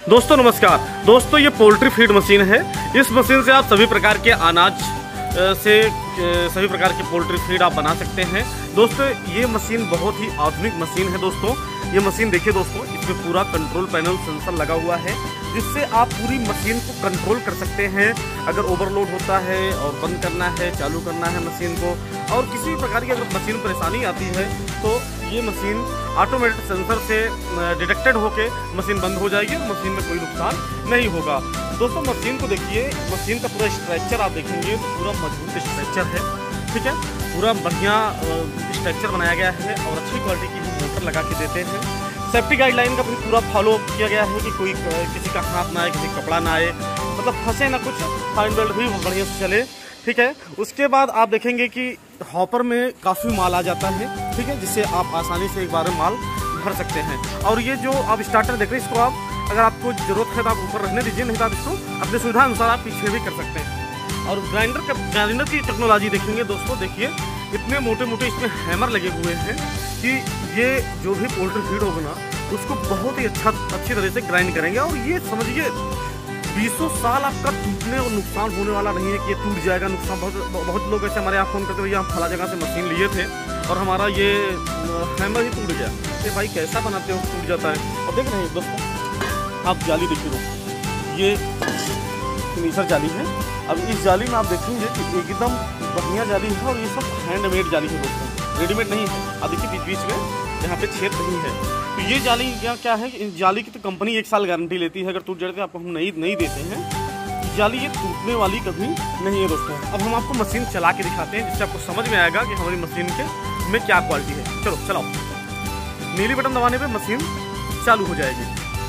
दोस्तों नमस्कार। दोस्तों ये पोल्ट्री फीड मशीन है। इस मशीन से आप सभी प्रकार के अनाज से सभी प्रकार की पोल्ट्री फीड आप बना सकते हैं। दोस्तों ये मशीन बहुत ही आधुनिक मशीन है। दोस्तों ये मशीन देखिए दोस्तों, इसमें पूरा कंट्रोल पैनल सेंसर लगा हुआ है जिससे आप पूरी मशीन को कंट्रोल कर सकते हैं। अगर ओवरलोड होता है और बंद करना है, चालू करना है मशीन को, और किसी भी प्रकार की अगर मशीन परेशानी आती है तो ये मशीन ऑटोमेटिक सेंसर से डिटेक्टेड होके मशीन बंद हो जाएगी और मशीन में कोई नुकसान नहीं होगा। दोस्तों मशीन को देखिए, मशीन का पूरा स्ट्रक्चर आप देखेंगे तो पूरा मजबूत स्ट्रक्चर है, ठीक है। पूरा बढ़िया स्ट्रक्चर बनाया गया है और अच्छी क्वालिटी की मोटर लगा के देते हैं। सेफ्टी गाइडलाइन का भी पूरा फॉलो किया गया है कि कोई किसी का हाथ ना आए, किसी का कपड़ा ना आए, मतलब फंसे ना कुछ, फाइन बेल्ट भी बढ़िया से चले, ठीक है। उसके बाद आप देखेंगे कि हॉपर में काफ़ी माल आ जाता है, ठीक है, जिससे आप आसानी से एक बार में माल भर सकते हैं। और ये जो आप स्टार्टर देख रहे हैं, इसको आप अगर आपको ज़रूरत है तो आप ऊपर रखने दीजिए, नहीं तो आप इसको अपनी सुविधा अनुसार आप पीछे भी कर सकते हैं। और ग्राइंडर की टेक्नोलॉजी देखेंगे दोस्तों, देखिए इतने मोटे मोटे इसमें हैमर लगे हुए हैं कि ये जो भी पोल्ट्री फीड होगा ना उसको बहुत ही अच्छी तरह से ग्राइंड करेंगे। और ये समझिए 20 साल आपका टूटने और नुकसान होने वाला नहीं है कि ये टूट जाएगा। नुकसान बहुत लोग ऐसे हमारे यहाँ फ़ोन करते भैया हम फला जगह से मशीन लिए थे और हमारा ये हैमर ही टूट गया। तो भाई कैसा बनाते हो, टूट जाता है। और देख रहे हैं दोस्तों, आप जाली देखिए दोस्तों, ये फिनिशर जाली है। अब इस जाली में आप देखेंगे कि एकदम बढ़िया जाली है और ये सब हैंडमेड जाली है दोस्तों, रेडीमेड नहीं है। अब देखिए बीच बीच में यहाँ पे छेद नहीं है। तो ये जाली क्या है, इन जाली की तो कंपनी 1 साल गारंटी लेती है। अगर टूट जाए तो आपको हम नहीं देते हैं। जाली ये टूटने वाली कभी नहीं है दोस्तों। अब हम आपको मशीन चला के दिखाते हैं जिससे आपको समझ में आएगा कि हमारी मशीन के में क्या क्वालिटी है। चलो चलाओ, नीली बटन दबाने पर मशीन चालू हो जाएगी।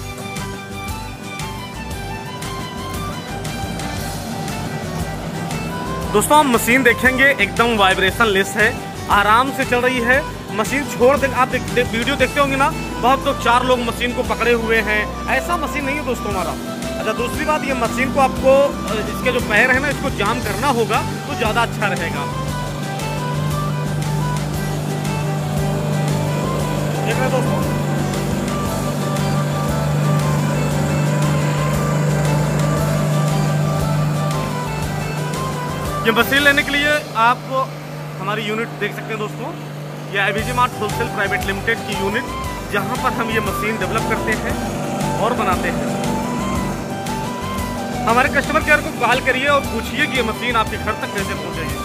दोस्तों आप मशीन देखेंगे एकदम वाइब्रेशन लेस है, आराम से चल रही है मशीन। छोड़ दे, आप वीडियो देखते होंगे ना, बहुत लोग 4 लोग मशीन को पकड़े हुए हैं, ऐसा मशीन नहीं है दोस्तों हमारा। अच्छा दूसरी बात, ये मशीन को आपको इसके जो पैर है ना इसको जाम करना होगा तो ज़्यादा अच्छा रहेगा। देख रहे दोस्तों, ये मशीन लेने के लिए आप हमारी यूनिट देख सकते हैं दोस्तों। ये IBG mart wholesale private limited की यूनिट, जहां पर हम ये मशीन डेवलप करते हैं और बनाते हैं। हमारे कस्टमर केयर को कॉल करिए और पूछिए कि ये मशीन आपके घर तक कैसे पहुंचेगी।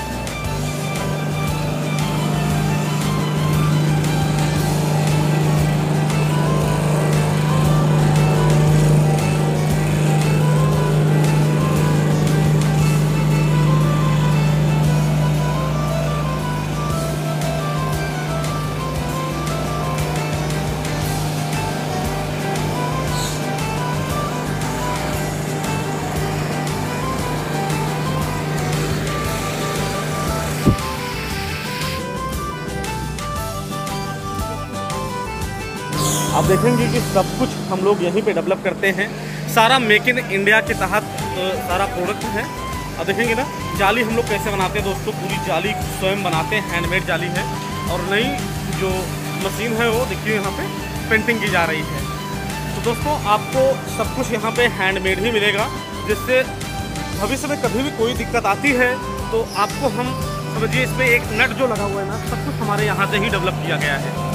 आप देखेंगे कि सब कुछ हम लोग यहीं पे डेवलप करते हैं। सारा मेक इन इंडिया के तहत सारा प्रोडक्ट है। अब देखेंगे ना जाली हम लोग कैसे बनाते हैं दोस्तों, पूरी जाली स्वयं बनाते हैं, हैंडमेड जाली है। और नई जो मशीन है वो देखिए यहाँ पे पेंटिंग की जा रही है। तो दोस्तों आपको सब कुछ यहाँ पे हैंडमेड ही मिलेगा, जिससे भविष्य में कभी भी कोई दिक्कत आती है तो आपको हम समझिए, इसमें एक नट जो लगा हुआ है ना, सब कुछ हमारे यहाँ से ही डेवलप किया गया है।